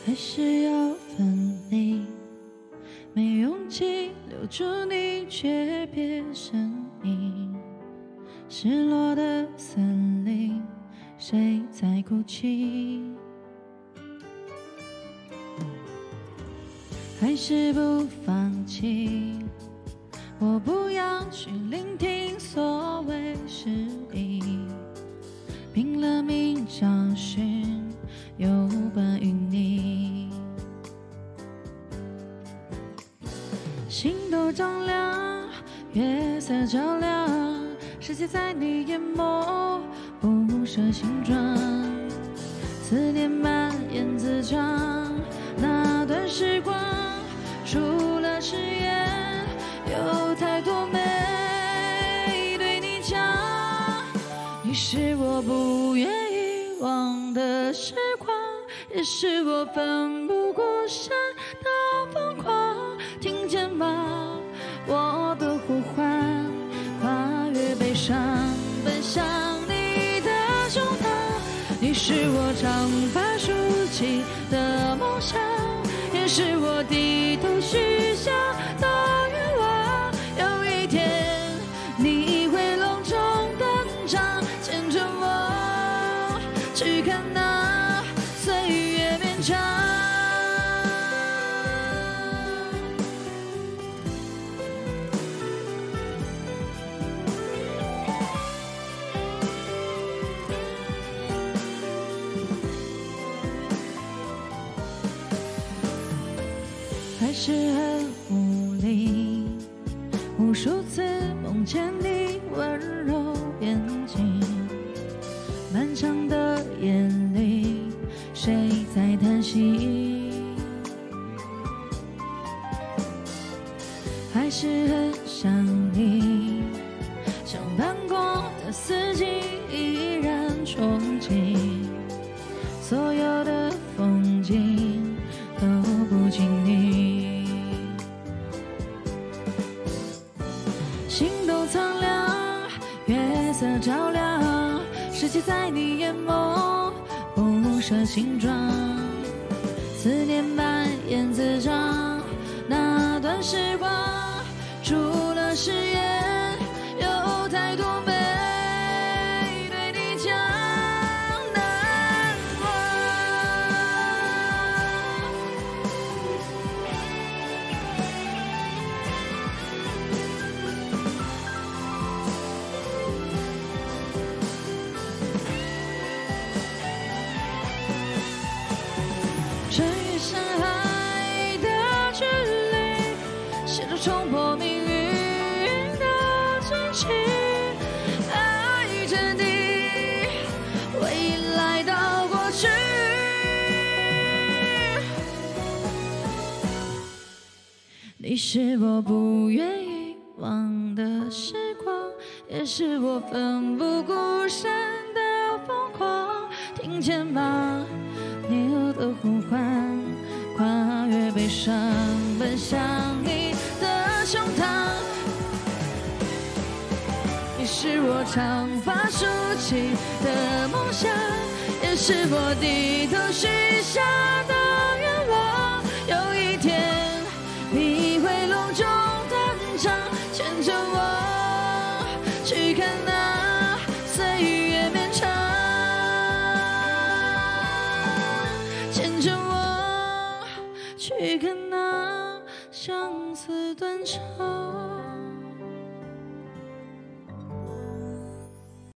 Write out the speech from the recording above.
还是要分离，没勇气留住你，却别声音。失落的森林，谁在哭泣？还是不放弃？我不要去聆听所谓诗意，拼了命找寻有关于你。心都张亮，月色照亮，世界在你眼眸，不设形状，思念蔓延滋长。那段时光，除了誓言，有太多没对你讲。你是我不愿遗忘的时光，也是我奋不顾身的疯狂。听见吗？我的呼唤，跨越悲伤，奔向你的胸膛。你是我长发竖起的梦想，也是我低头许下的愿望。有一天你会隆重登场，牵着我去看那岁月绵长。还是很无力，无数次梦见你温柔眼睛，漫长的夜里，谁在叹息？还是很想你，像斑过的四季依然憧憬，所有的风景都不经意。心都苍凉，月色照亮，世界在你眼眸，不设形状，思念蔓延滋长。那段时光，除了誓言，有太多没对你讲。难忘。穿越山海的距离，试图冲破命运的禁区，爱着你，未来到过去。你是我不愿遗忘的时光，也是我奋不顾身的疯狂。听见吗？你的呼唤，跨越悲伤，奔向你的胸膛。你是我长发竖起的梦想，也是我低头许下的愿望。有一天你会隆重登场，牵着我去看那岁月绵长。牵着我去看那相思断肠。